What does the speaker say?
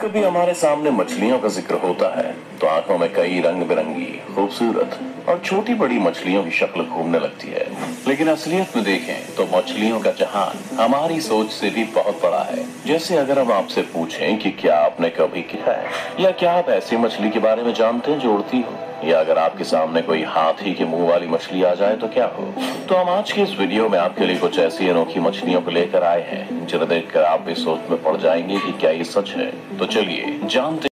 जब कभी हमारे सामने मछलियों का जिक्र होता है तो आंखों में कई रंग बिरंगी, खूबसूरत और छोटी बड़ी मछलियों की शक्ल घूमने लगती है। लेकिन असलियत में देखें तो मछलियों का जहान हमारी सोच से भी बहुत बड़ा है। जैसे अगर हम आपसे पूछें कि क्या आपने कभी किया है या क्या आप ऐसी मछली के बारे में जानते हैं जो उड़ती हो, या अगर आपके सामने कोई हाथी के मुंह वाली मछली आ जाए तो क्या हो। तो हम आज के इस वीडियो में आपके लिए कुछ ऐसी अनोखी मछलियों को लेकर आए हैं जिन्हें देखकर आप भी सोच में पड़ जाएंगे कि क्या ये सच है। तो चलिए जानते